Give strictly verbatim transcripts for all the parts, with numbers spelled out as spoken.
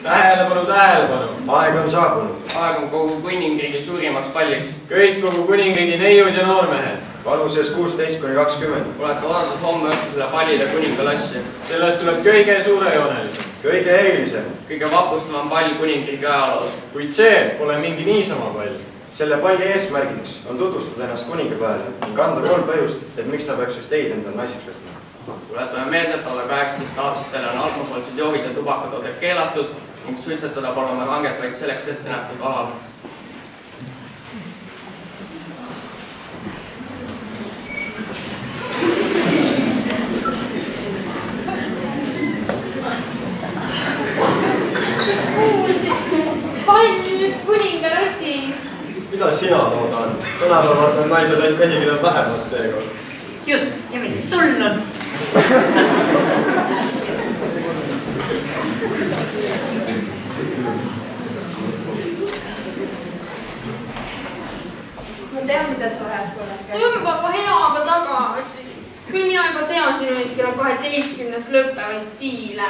Tähelepanu, tähelepanu. Aeg on saabunud. Aeg on kogu kuningriigi suurimaks palliks. Kõik kogu kuningriigi neiud ja noormehed. Vanuses kuusteist kuni kakskümmend. Olete oodatud homme õhtusele pallile kuningalassi. Sellest tuleb kõige suurejoonelisem. Kõige erilisem. Kõige vapustavam pall kuningriigi ajaloos. Kuid see pole mingi niisama pall. Selle palli eesmärgiks on tutvustada ennast kuningapäevale ning anda kolm põhjust, et miks ta peaks just teid endal naiseks võtma. Tuletame meelde, et alla kaheksateist-aastastele on alkohoolsed joogid ja tubakatooted keelatud ning suitsetada palume ranget vaid selleks ette nähtud alal. Kas kuulsid? Pall kuningarossis. Mida sina loodad? Tänapäevad on naised ainult mehi, kellel vähemalt teekord. Just, ja mis sul on? Ma tean, mida sa oled korraga. Tõmba heaga tagasi. Küll mina juba tean sinu neid kella kaheteistkümnest lõppevaid diile.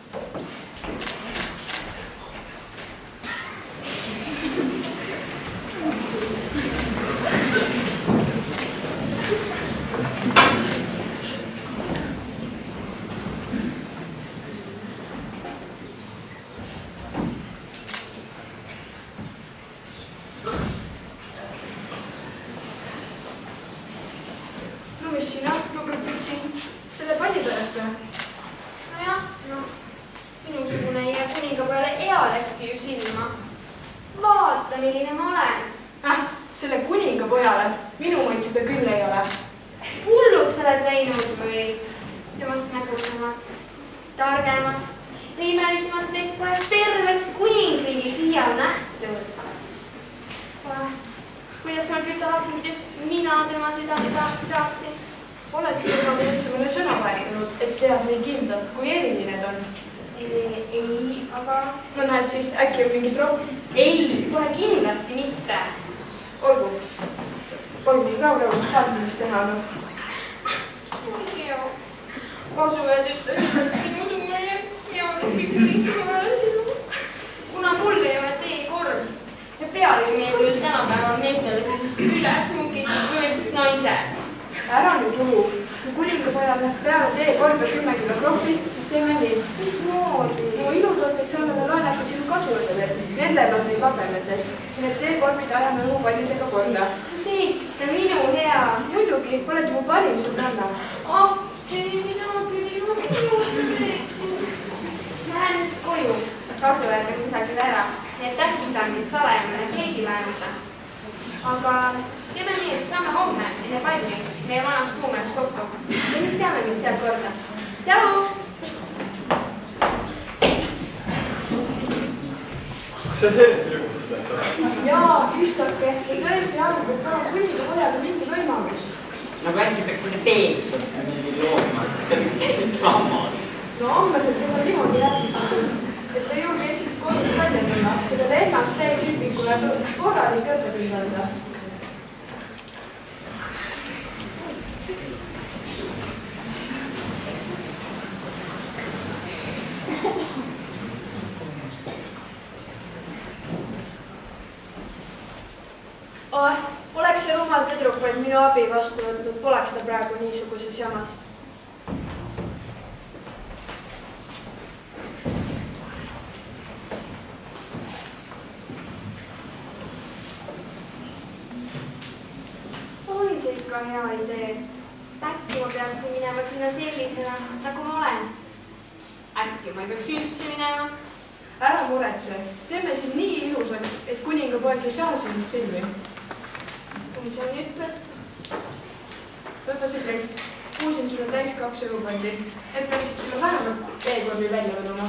Mis sina lubrutsid siin selle palli pärast või? Nojah, no minusugune ei jää kuninga peale ealeski ju silma. Vaata, milline ma olen. Ah, selle kuninga pojale. Minu maid seda küll ei ole. Hulluks oled läinud või temast nägusamad, targemad ja imelisemad neist pole terves kuningriigi siial nähtud. Kuidas ma küll tahaksin, just mina tema südame tahaks saaksin. Oled siin juba üldse mõne sõna vahetanud, et tead nii kindlalt, kui eriline ta on? Ei, aga... No näed siis, äkki on mingi tropp? Ei, kohe kindlasti mitte. Olgu. Olgu nii kaugel, häältamist teha on. Ma ei tea. Kasumed ütlesid, et minusugune ealeski kuningapäevale sinu. Kuna mul ei ole teekorv ja pealegi meeldivad tänapäeva meestele sellised ülesmukitud võõrts naised. Ära nüüd lugu. Kui kuningapojal läheb peale teekorv ja kümme kilo krohvi, siis teeme nii. Mis moodi? No ilutooteid saame me laenata sinu kasujuurde veel. Nendel on meil kabemetes. Need teekorvid ajame õhu pallidega korda. Sa teeksid seda minu hea. Muidugi, oled mu parim sõbranna. Ah, see mida ma küll ma sinule teeksin. Lähen nüüd koju. Kasu öelda kusagil ära. Nii et tähtis on mind salajamine keegi laenata. Aga teeme nii, et saame homme enne palli meie vanas puumees kokku. Ja mis teame mind seal korda. Tšau! Kas sa tõesti rügustad seda? Jaa, issake. Ja tõesti arvab, et täna kuningapojaga mingi võimalus. Nagu äkki peaks mõne peeksust mingi looma. Draamad. No ammeselt juba niimoodi läbistatud, et ta julge esit kodust välja tulla. Sellele ennast täis hüpikule üks korralik õppepilg anda. Oh, oleks see rumal tüdruk vaid minu abi vastu võtnud, poleks ta praegu niisuguses jamas. On see ikka hea idee. Äkki ma peaksin minema sinna sellisena, nagu ma olen. Äkki ma ei peaks üldse minema. Ära muretse. Teeme siin nii ilusaks, et kuningapoeg ei saa sind silmi. Kui sa nüüd ütled? Võta see trikk. Kuusin sulle täis kaks elupalli, et peaksid sulle vähemalt teekorvi välja võduma.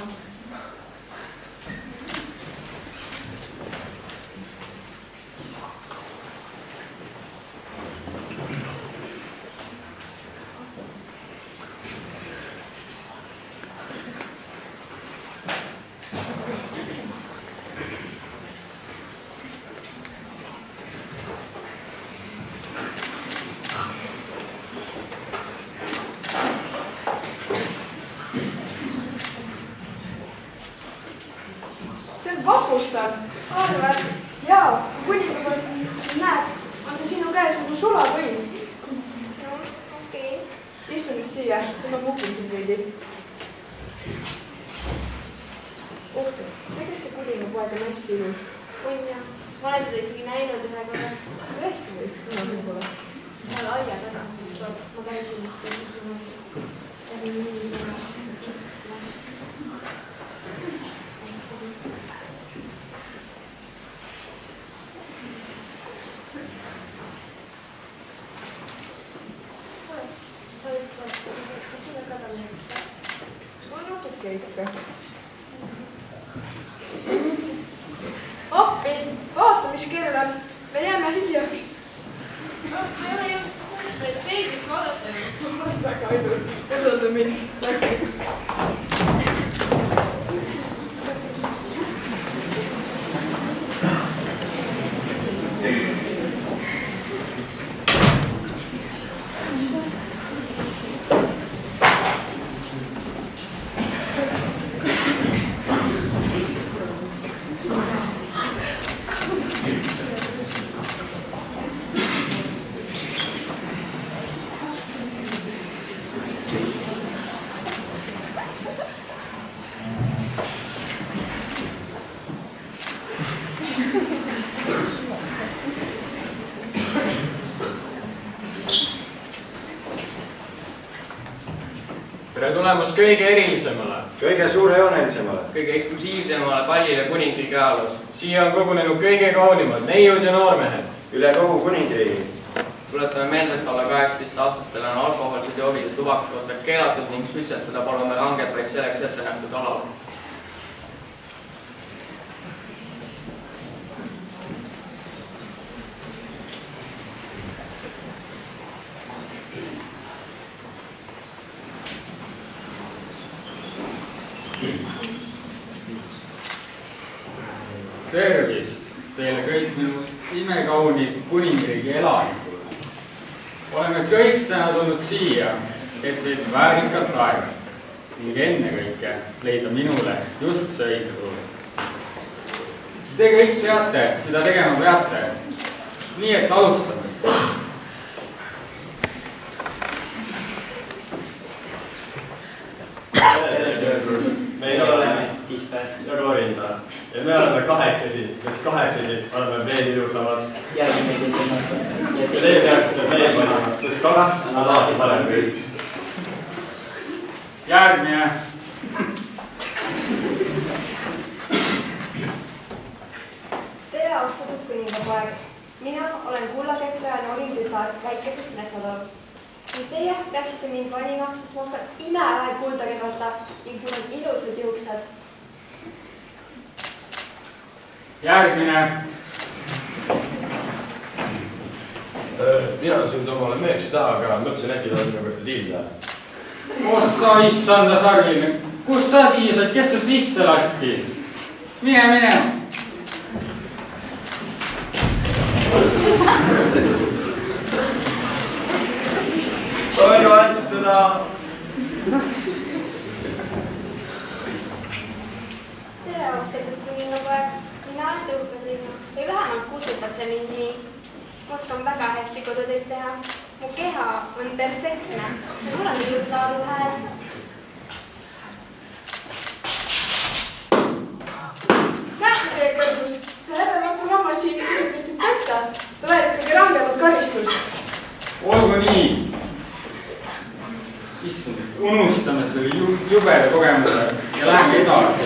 see on vapustav. Arva, et jaa, kuninga poolt siin näed, on ta sinu käes nagu sulatõim. no okei. Istu nüüd siia, kui ma mukin siin veidi. Uhke, tegelikult see kuningapoeg on hästi ilus. on ja, ma olen teda isegi näinud ühe korra. Tõesti või? Mina võib-olla. seal aia taga, ükskord ma käisin. On natuke ikka. Appi, vaata, mis kell on. Me jääme hiljaks. ma ei ole ju peeglist vaadata. Väga ilus. Usalda mind. Läbi. tere tulemast kõige erilisemale, kõige suurejoonelisemale, kõige eksklusiivsemale pallile kuningriigi ajaloos. siia on kogunenud kõige kaunimad neiud ja noormehed. üle kogu kuningriigi. Tuletame meelde, et alla kaheksateist aastastele on alkohoolsed joogid ja tubakatooted keelatud ning suitsetada palume ranget vaid selleks ette nähtud alal. Tervist teile kõik minu imekaunid kuningriigi elanikud. Oleme kõik täna tulnud siia, et veeta väärikat aega ning ennekõike leida minule just see õige tulu. Te kõik teate, mida tegema peate. Nii et alustame. Meil oleme Tispe ja Rorinda ja me oleme kahekesi, sest kahekesi oleme veel ilusamad. Ja inimesed Ja teie peaksite veel panema, sest kaks on alati parem kui üks. Järgmine. Tere, austatud kuningapoeg. Mina olen kullakeppe ja noorin tütar väikesest metsatalust. Ning teie peaksite mind valima, sest ma oskan imevähe kulda keerata ning mul on ilusad juuksed. Järgmine. Mina sind omale meeks ei taha, aga mõtlesin äkki tahan minu kohta tiilda. Ossa issanda sarvine. Kus sa siia said, kes su sisse lastis? Mine, mine. Palju andsid seda? tere, austatud kuningapoeg. Mina olen Tõukelinna või vähemalt kutsutakse mind nii. Ma oskan väga hästi kodutöid teha. Mu keha on perfektne ja mul on ilus lauluhääl. Nähti teie kõrgus, see hädavappu lammas siin üritas teid võtta. Ta väärib kõige rangemat karistust. Olgu nii. Issand, unustame selle jubeda kogemuse ja läheme edasi.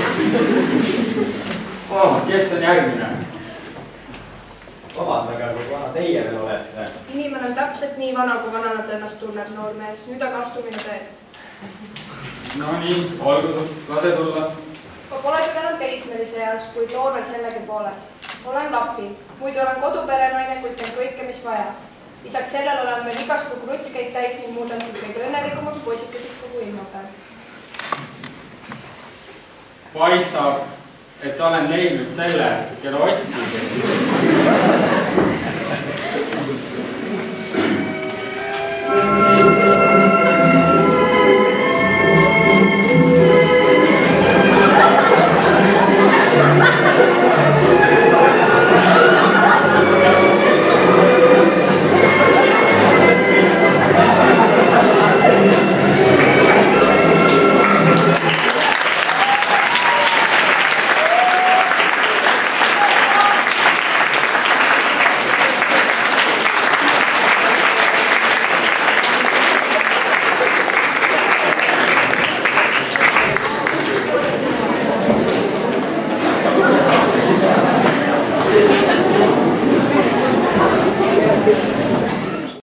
Oh, kes on järgmine? Vabandage, kui vana teie veel olete. Inimene on täpselt nii vana, kui vanana ta ennast tunneb, noormees. Nüüd aga astu minu teed. No nii, olgu, lase tulla. Ma pole küll enam teismelise eas, kuid noormel sellegi poole. Olen Lappi, muidu olen koduperenaine, kuid teen kõike, mis vaja. Lisaks sellel olen veel igasku krutskeid täis ning muudan siin kõige õnnelikumaks poisikeseks kogu ilma peal. Paistab, et olen leidnud selle, keda otsisin.